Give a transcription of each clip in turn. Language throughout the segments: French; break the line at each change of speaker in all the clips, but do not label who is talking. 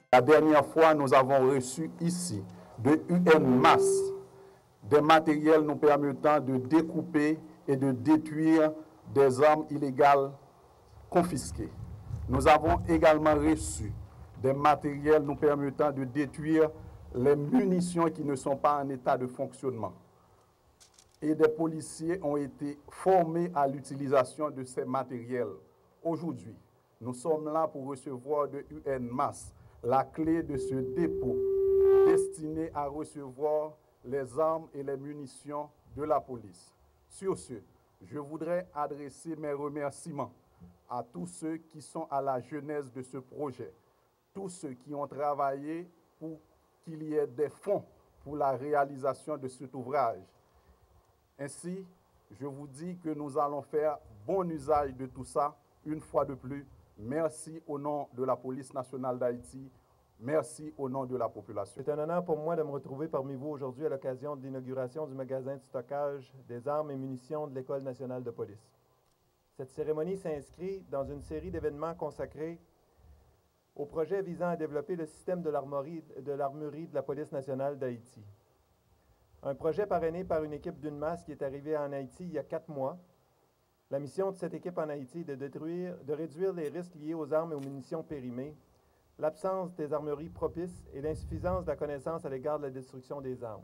La dernière fois, nous avons reçu ici de UNMAS des matériels nous permettant de découper et de détruire des armes illégales confisquées. Nous avons également reçu des matériels nous permettant de détruire les munitions qui ne sont pas en état de fonctionnement. Et des policiers ont été formés à l'utilisation de ces matériels. Aujourd'hui, nous sommes là pour recevoir de UNMAS la clé de ce dépôt destiné à recevoir les armes et les munitions de la police. Sur ce, je voudrais adresser mes remerciements à tous ceux qui sont à la genèse de ce projet, tous ceux qui ont travaillé pour qu'il y ait des fonds pour la réalisation de cet ouvrage. Ainsi, je vous dis que nous allons faire bon usage de tout ça. Une fois de plus, merci au nom de la Police nationale d'Haïti, merci au nom de la population.
C'est un honneur pour moi de me retrouver parmi vous aujourd'hui à l'occasion de l'inauguration du magasin de stockage des armes et munitions de l'École nationale de police. Cette cérémonie s'inscrit dans une série d'événements consacrés au projet visant à développer le système de l'armurerie de la Police nationale d'Haïti. Un projet parrainé par une équipe d'UNMAS qui est arrivée en Haïti il y a 4 mois. La mission de cette équipe en Haïti est de réduire les risques liés aux armes et aux munitions périmées, l'absence des armureries propices et l'insuffisance de la connaissance à l'égard de la destruction des armes.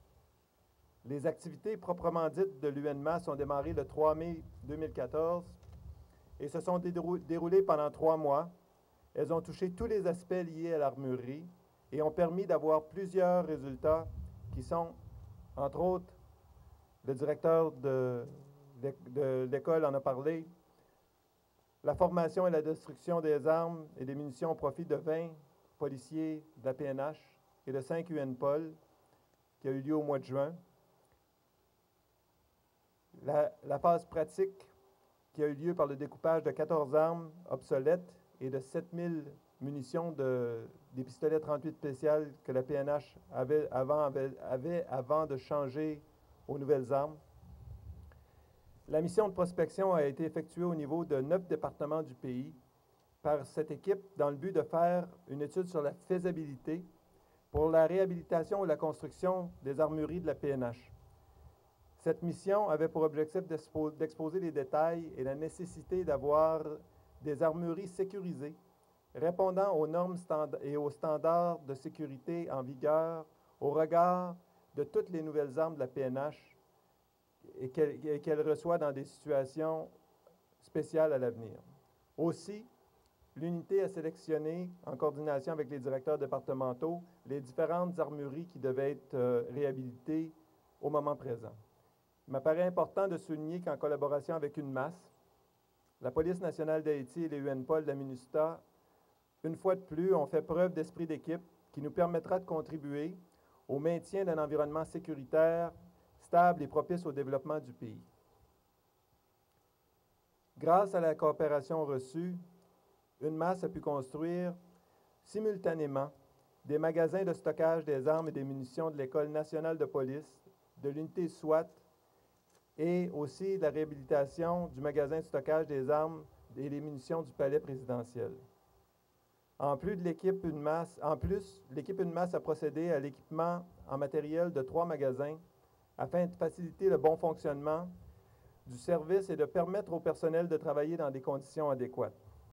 Les activités proprement dites de l'UNMAS ont démarré le 3 mai 2014 et se sont déroulées pendant 3 mois. Elles ont touché tous les aspects liés à l'armurerie et ont permis d'avoir plusieurs résultats qui sont, entre autres, le directeur de l'école en a parlé, la formation et la destruction des armes et des munitions au profit de 20 policiers de la PNH et de 5 UNPOL qui a eu lieu au mois de juin. La phase pratique qui a eu lieu par le découpage de 14 armes obsolètes et de 7000 munitions des pistolets 38 spéciales que la PNH avait avant de changer aux nouvelles armes. La mission de prospection a été effectuée au niveau de 9 départements du pays par cette équipe dans le but de faire une étude sur la faisabilité pour la réhabilitation ou la construction des armureries de la PNH. Cette mission avait pour objectif d'exposer les détails et la nécessité d'avoir des armureries sécurisées, répondant aux normes et aux standards de sécurité en vigueur au regard de toutes les nouvelles armes de la PNH et qu'elle reçoit dans des situations spéciales à l'avenir. Aussi, l'unité a sélectionné, en coordination avec les directeurs départementaux, les différentes armureries qui devaient être réhabilitées au moment présent. Il m'apparaît important de souligner qu'en collaboration avec UNMAS, la Police nationale d'Haïti et les UNPOL de la MINUSTAH, une fois de plus, ont fait preuve d'esprit d'équipe qui nous permettra de contribuer au maintien d'un environnement sécuritaire, stable et propice au développement du pays. Grâce à la coopération reçue, UNMAS a pu construire simultanément des magasins de stockage des armes et des munitions de l'École nationale de police, de l'unité SWAT et aussi de la réhabilitation du magasin de stockage des armes et des munitions du palais présidentiel. L'équipe UNMAS a procédé à l'équipement en matériel de 3 magasins afin de faciliter le bon fonctionnement du service et de permettre au personnel de travailler dans des conditions adéquates.